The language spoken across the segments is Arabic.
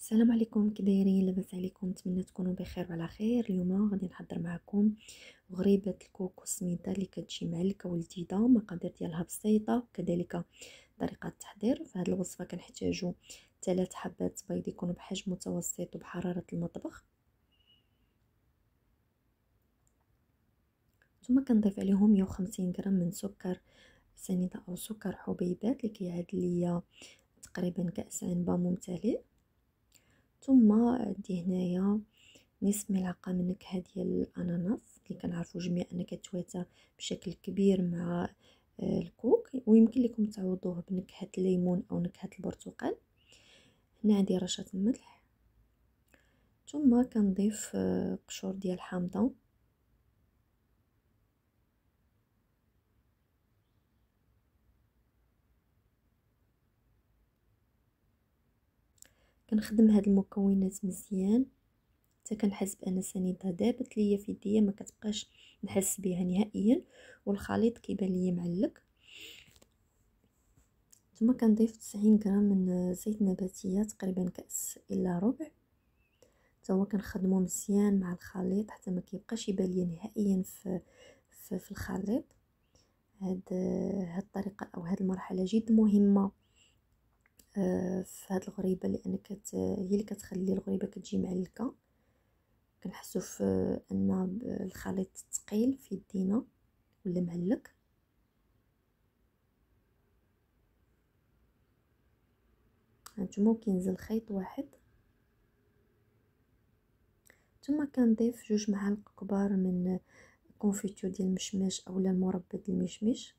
السلام عليكم، كي دايرين؟ لاباس عليكم؟ نتمنى تكونوا بخير وعلى خير. اليوم غادي نحضر معكم غريبه الكوكو سميده اللي كتجي معلكه ولذيذه. المقادير ديالها بسيطه وكذلك طريقه التحضير. في هذه الوصفه كنحتاجوا 3 حبات بيض يكونوا بحجم متوسط وبحراره المطبخ، ثم كنضيف عليهم 150 غرام من سكر سنيده او سكر حبيبات اللي كيعادل ليا تقريبا كاس عنبه ممتلئ. ثم عندي هنايا نصف ملعقه من نكهه ديال الاناناس اللي كنعرفوا جميع ان كتواتى بشكل كبير مع الكوك، ويمكن لكم تعوضوه بنكهه الليمون او نكهه البرتقال. هنا عندي رشه الملح، ثم كنضيف قشور ديال الحامضه، كنخدم هاد المكونات مزيان حتى كنحس بان السنيده دابت ليا في يديا، ما كتبقاش نحس بها نهائيا والخليط كيبان ليا معلك. ثم كنضيف 90 غرام من زيت نباتيه، تقريبا كاس الا ربع، حتى هو كنخدمو مزيان مع الخليط حتى ما كيبقاش يبان ليا نهائيا في الخليط. هاد الطريقه او هاد المرحله جد مهمه في هاد الغريبه، لان هي اللي كتخلي الغريبه كتجي معلكه. كنحسوا في ان الخليط ثقيل في يدينا ولا معلك. هانتوما كينزل خيط واحد، ثم كنضيف 2 معالق كبار من كونفيتور ديال المشماش اولا المربى ديال المشمش.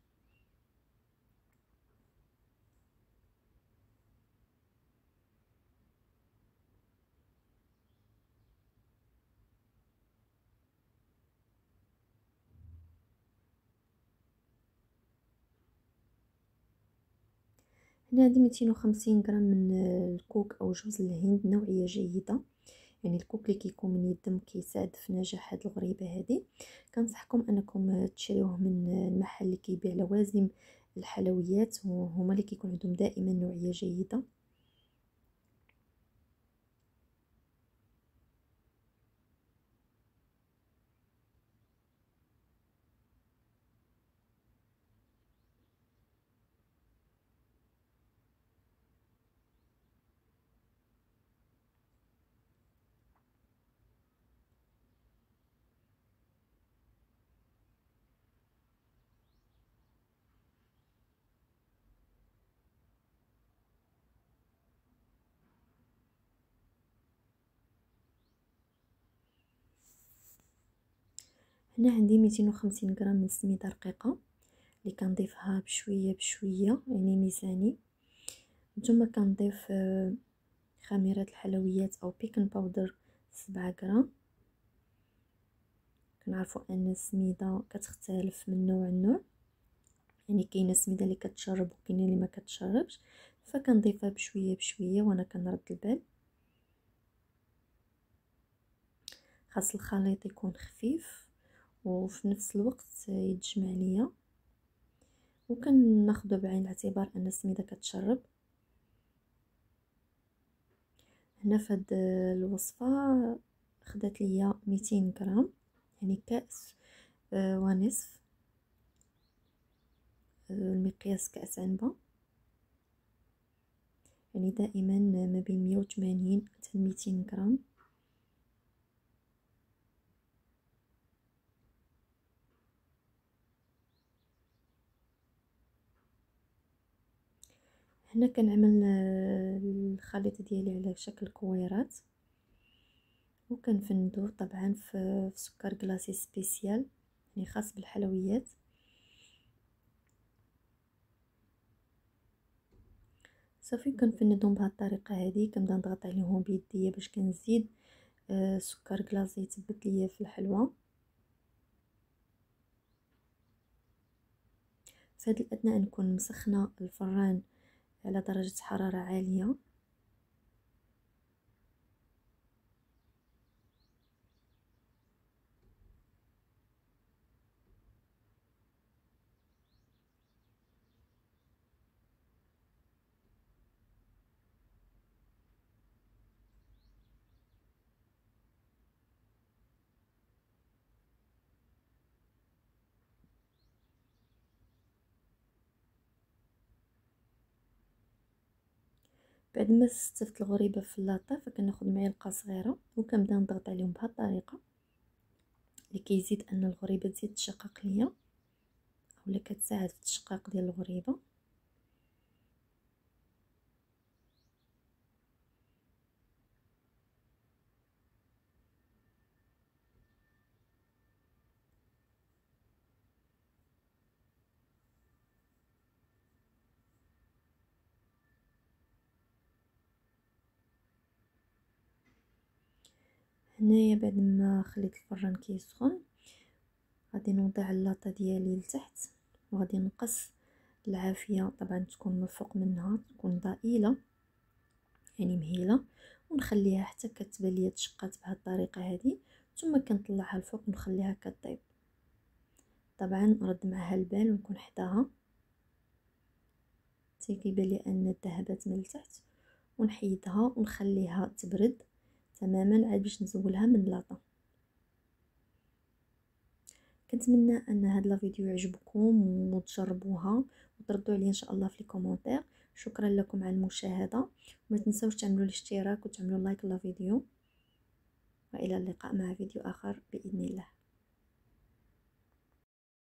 هنا عندي 250 غرام من الكوك او جوز الهند، نوعيه جيده، يعني الكوك اللي كيكون من يدم كيساعد في نجاح هذه الغريبه هذه. كنصحكم انكم تشريوه من المحل اللي كيبيع لوازم الحلويات، وهما اللي كيكون عندهم دائما نوعيه جيده. هنا عندي 250 غرام من السميده رقيقه اللي كنضيفها بشويه بشويه، يعني ميزاني. ثم كنضيف خميره الحلويات او بيكن باودر 7 غرام. كنعرفوا ان السميده كتختلف من نوع لنوع، يعني كاينه السميده اللي كتشرب وكاينه اللي ما كتشربش، فكنضيفها بشويه بشويه وانا كنرد البال. خاص الخليط يكون خفيف وفي نفس الوقت يتجمع ليا، وكناخذ بعين الاعتبار ان السميده كتشرب. هنا في هاد الوصفه خدات ليا 200 غرام، يعني كاس ونصف، المقياس كاس عنبه، يعني دائما ما بين 180 حتى 200 غرام. هنا كنعمل الخليط ديالي على شكل كويرات، وكنفندو طبعا في سكر كلاصي سبيسيال يعني خاص بالحلويات. صافي كنفندهم بهذه الطريقه هذه. كنبدا نضغط عليهم بيديا باش كنزيد سكر كلاصي يثبت ليا في الحلوى. في هذه الاثناء نكون مسخنه الفران على درجه حراره عاليه. بعد ما استفت الغريبه في اللاطه فكناخذ معلقه صغيره وكنبدا نضغط عليهم بهذه الطريقه لكي يزيد ان الغريبه تزيد تشقق ليا اولا كتساعد في التشقاق ديال الغريبه. هنايا بعد ما خليت الفران كيسخن غادي نوضع اللاطه ديالي لتحت وغادي نقص العافيه، طبعا تكون من الفوق منها تكون ضئيله يعني مهيله، ونخليها حتى كتبان ليا تشقات بهذه الطريقه هذه، ثم كنطلعها الفوق ونخليها كطيب. طبعا نرد معها البال ونكون حداها حتى كيبان لي ان ذهبت من التحت، ونحيدها ونخليها تبرد تماما عاد باش نزولها من اللاطه. كنتمنى ان هذا الفيديو يعجبكم وتجربوها وتردوا عليا ان شاء الله في الكومنتير. شكرا لكم على المشاهده، وما تنسوش تعملوا الاشتراك وتعملوا لايك للفيديو، والى اللقاء مع فيديو اخر باذن الله.